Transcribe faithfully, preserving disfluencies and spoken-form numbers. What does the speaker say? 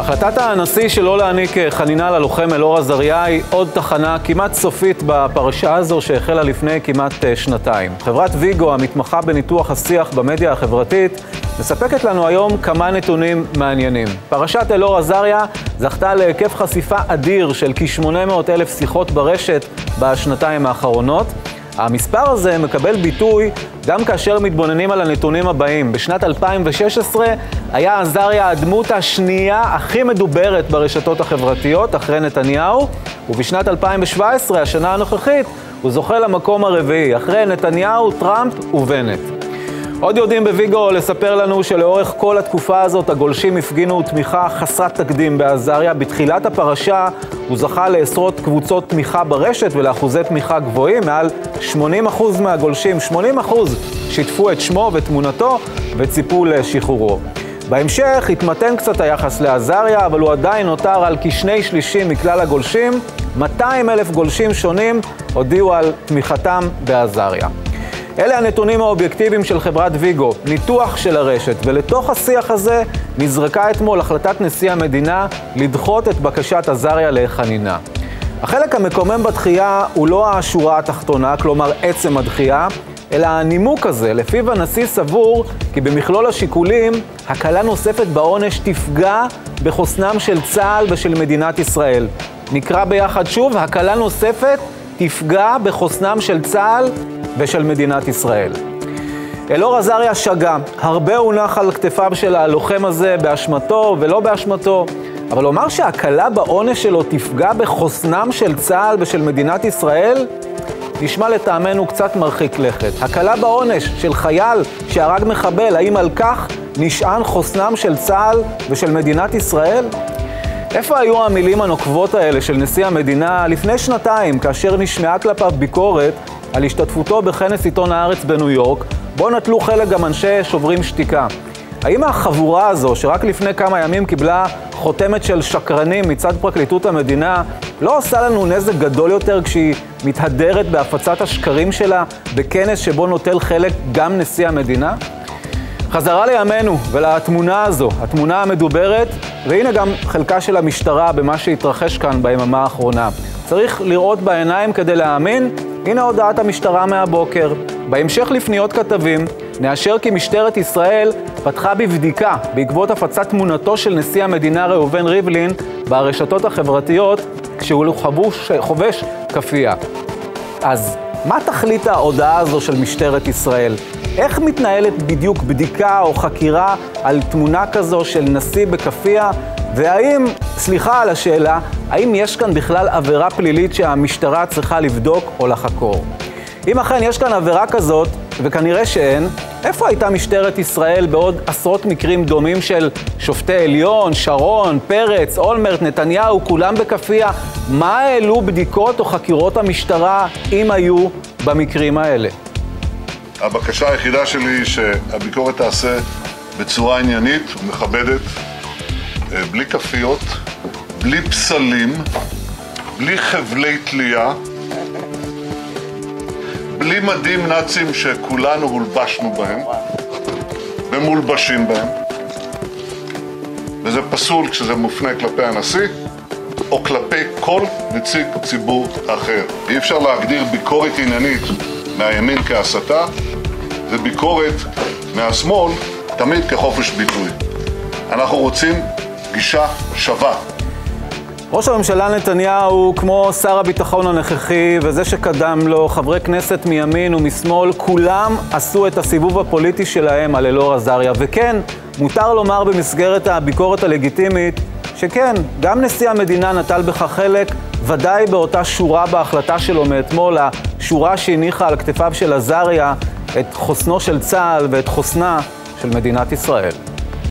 החלטת הנשיא שלא להעניק חנינה ללוחם אלאור עזריה היא עוד תחנה כמעט סופית בפרשה הזו שהחלה לפני כמעט שנתיים. חברת ויגו, המתמחה בניתוח השיח במדיה החברתית, מספקת לנו היום כמה נתונים מעניינים. פרשת אלאור עזריה זכתה להיקף חשיפה אדיר של כ-שמונה מאות אלף שיחות ברשת בשנתיים האחרונות. המספר הזה מקבל ביטוי גם כאשר מתבוננים על הנתונים הבאים. בשנת אלפיים ושש עשרה היה עזריה הדמות השנייה הכי מדוברת ברשתות החברתיות אחרי נתניהו, ובשנת אלפיים ושבע עשרה, השנה הנוכחית, הוא זוכה למקום הרביעי אחרי נתניהו, טראמפ ובנט. עוד יודעים בוויגו לספר לנו שלאורך כל התקופה הזאת הגולשים הפגינו תמיכה חסרת תקדים בעזריה. בתחילת הפרשה הוא זכה לעשרות קבוצות תמיכה ברשת ולאחוזי תמיכה גבוהים. מעל שמונים אחוז מהגולשים, שמונים אחוז, שיתפו את שמו ותמונתו וציפו לשחרורו. בהמשך התמתן קצת היחס לעזריה, אבל הוא עדיין נותר על כשני שלישים מכלל הגולשים. מאתיים אלף גולשים שונים הודיעו על תמיכתם בעזריה. אלה הנתונים האובייקטיביים של חברת ויגו, ניתוח של הרשת, ולתוך השיח הזה נזרקה אתמול החלטת נשיא המדינה לדחות את בקשת עזריה לחנינה. החלק המקומם בדחייה הוא לא השורה התחתונה, כלומר עצם הדחייה, אלא הנימוק הזה, לפיו הנשיא סבור כי במכלול השיקולים, הקלה נוספת בעונש תפגע בחוסנם של צה"ל ושל מדינת ישראל. נקרא ביחד שוב, הקלה נוספת תפגע בחוסנם של צה"ל ושל מדינת ישראל. אלאור עזריה שגה, הרבה הונח על כתפיו של הלוחם הזה באשמתו ולא באשמתו, אבל לומר שהקלה בעונש שלו תפגע בחוסנם של צה"ל ושל מדינת ישראל, נשמע לטעמנו קצת מרחיק לכת. הקלה בעונש של חייל שהרג מחבל, האם על כך נשען חוסנם של צה"ל ושל מדינת ישראל? איפה היו המילים הנוקבות האלה של נשיא המדינה לפני שנתיים, כאשר נשמעה כלפיו ביקורת על השתתפותו בכנס עיתון הארץ בניו יורק, בו נטלו חלק גם אנשי שוברים שתיקה? האם החבורה הזו, שרק לפני כמה ימים קיבלה חותמת של שקרנים מצד פרקליטות המדינה, לא עושה לנו נזק גדול יותר כשהיא מתהדרת בהפצת השקרים שלה בכנס שבו נוטל חלק גם נשיא המדינה? חזרה לימינו ולתמונה הזו, התמונה המדוברת, והנה גם חלקה של המשטרה במה שהתרחש כאן ביממה האחרונה. צריך לראות בעיניים כדי להאמין. הנה הודעת המשטרה מהבוקר. בהמשך לפניות כתבים, נאשר כי משטרת ישראל פתחה בבדיקה בעקבות הפצת תמונתו של נשיא המדינה ראובן ריבלין ברשתות החברתיות כשהוא חבוש, חובש כפייה. אז מה תכלית ההודעה הזו של משטרת ישראל? איך מתנהלת בדיוק בדיקה או חקירה על תמונה כזו של נשיא בכפייה? והאם, סליחה על השאלה, האם יש כאן בכלל עבירה פלילית שהמשטרה צריכה לבדוק או לחקור? אם אכן יש כאן עבירה כזאת, וכנראה שאין, איפה הייתה משטרת ישראל בעוד עשרות מקרים דומים של שופטי עליון, שרון, פרץ, אולמרט, נתניהו, כולם בכפייה? מה העלו בדיקות או חקירות המשטרה אם היו במקרים האלה? הבקשה היחידה שלי היא שהביקורת תעשה בצורה עניינית ומכבדת, בלי כפיות, בלי פסלים, בלי חבלי תלייה, בלי מדים נאצים שכולנו הולבשנו בהם ומולבשים בהם, וזה פסול כשזה מופנה כלפי הנשיא או כלפי כל נציג ציבור אחר. אי אפשר להגדיר ביקורת עניינית מהימין כהסתה וביקורת מהשמאל תמיד כחופש ביטוי. אנחנו רוצים גישה שווה. ראש הממשלה נתניהו, כמו שר הביטחון הנוכחי וזה שקדם לו, חברי כנסת מימין ומשמאל, כולם עשו את הסיבוב הפוליטי שלהם על אלאור עזריה. וכן, מותר לומר במסגרת הביקורת הלגיטימית שכן, גם נשיא המדינה נטל בכך חלק, ודאי באותה שורה בהחלטה שלו מאתמול, השורה שהניחה על כתפיו של עזריה את חוסנו של צה"ל ואת חוסנה של מדינת ישראל.